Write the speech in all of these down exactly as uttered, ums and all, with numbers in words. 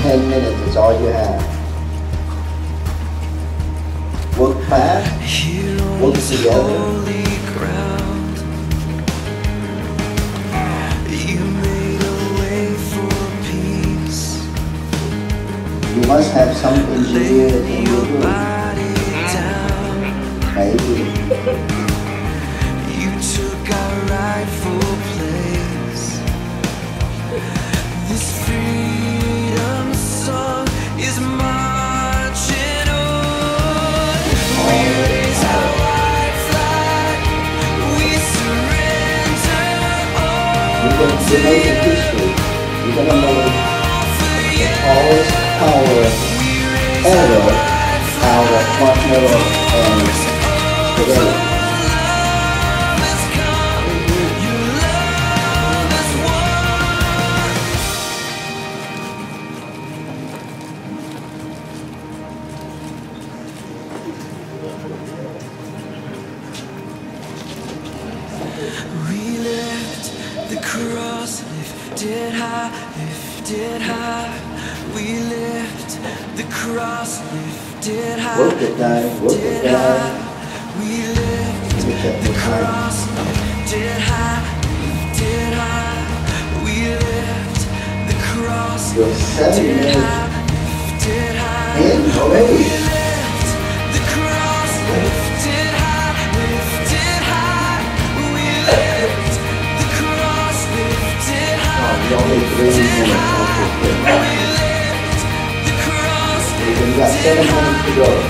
ten minutes is all you have. Work fast, work together. You must have some engineer in your room. Maybe. You took our rightful place. This freedom song is marching on. We raise our white flag. We surrender all. You're going to make a history. You're going to make the tallest tower ever out of Continental and today. We lift the cross, lifted high, lifted high. We lift the cross, lifted high. Work it, guys. Work it, guys. We lift the cross, lifted high, lifted high. We lift the cross, You're seven lifted minutes high, lifted high. in already. We lift the cross, lifted high, lifted high. We lift the cross, lifted high. Oh, you only three minutes. You got seven minutes to go.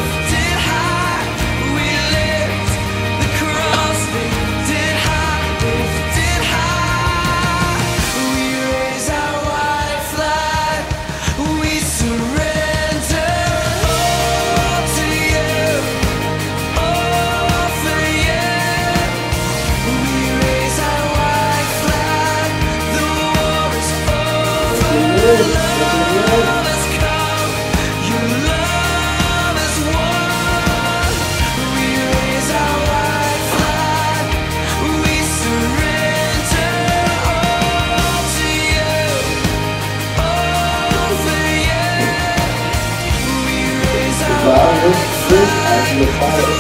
Well, this, this actually fire.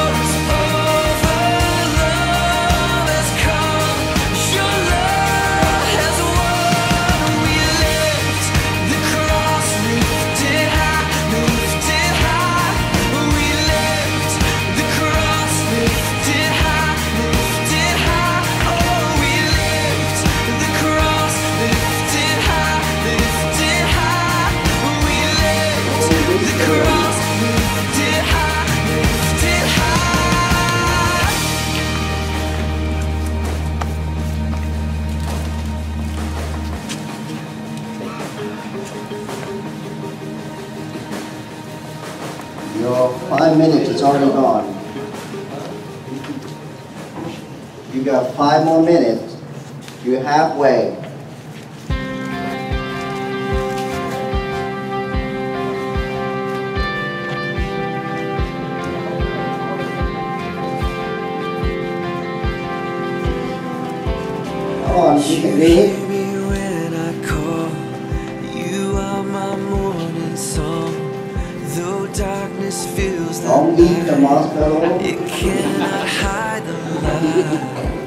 Your five minutes is already gone. You got five more minutes. You're halfway. Come on, you can do it. When I call, you are my morning song. Though darkness fills the Don't eat the marshmallow. it cannot hide the light.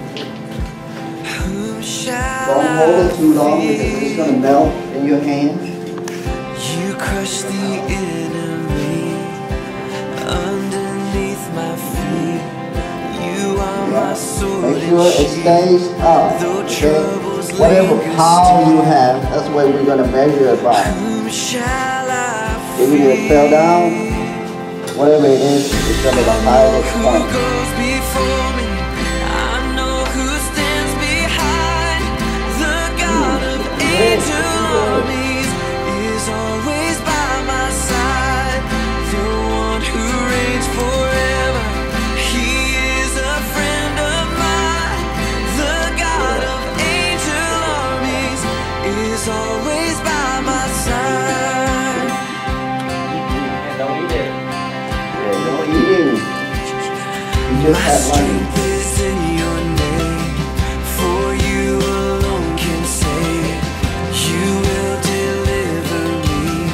Whom shall Don't hold it too long because it's going to melt in your hand. you crush the enemy underneath my feet? You are my sword. Make sure it stays up. Okay? Whatever power you have, that's what we're going to measure it by. Whom shall I If it fell down, whatever it is, it's going to be the highest Who point. goes before me? I know who stands behind. The God of angel armies is always by my side. The one who reigns forever, he is a friend of mine. The God of angel armies is always by my side. Don't eat it. Yeah, don't eat it. You just My have money. strength is in your name, for you alone can save. You will deliver me.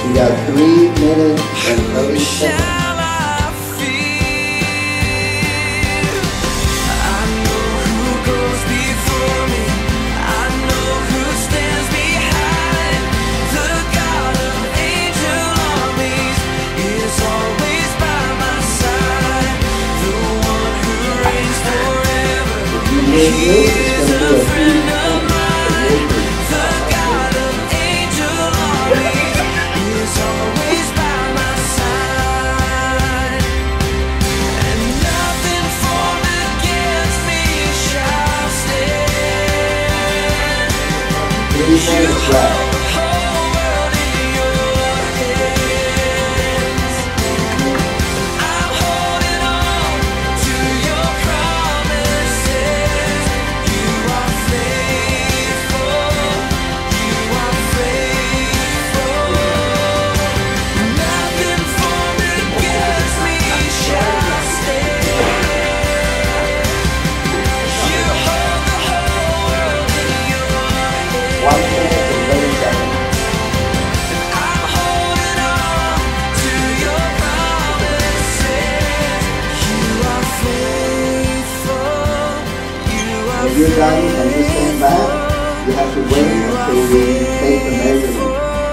You got three minutes and thirty seconds. He is a friend of mine, the God of angel armies is always by my side, and nothing formed against me shall stand. You hold the whole world in your hands. I'm holding on to your promises. You are faithful. You are faithful. Nothing formed against me shall stand. You hold the whole world in your hands. One minute and thirty seconds. I'm holding on to your promises. You are faithful. You are If you're done and you stand back, you have to wait until we take the measurement.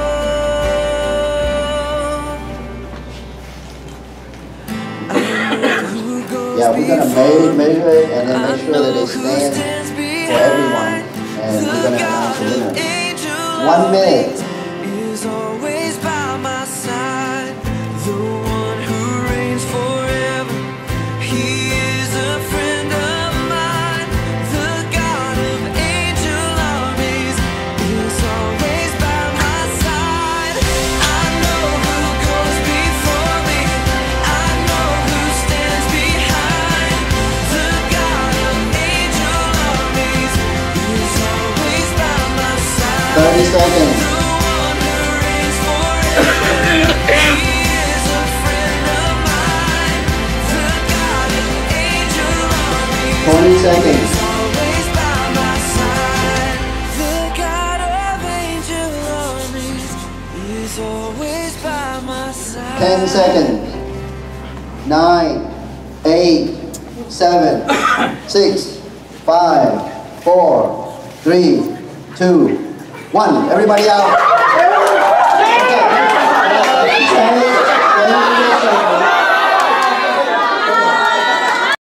Yeah, we're gonna measure, measure it and then make sure that it stands for everyone, and we're gonna announce the winner. One minute. Is always by my side, the one who reigns forever. He is a friend of mine, the God of angel armies is always by my side. I know who goes before me, I know who stands behind. The God of angel armies is always by my side. thirty seconds. twenty seconds. Always by my side. The God of angel armies is always by my side. ten seconds. nine, eight, seven, six, five, four, three, two, one. Everybody out.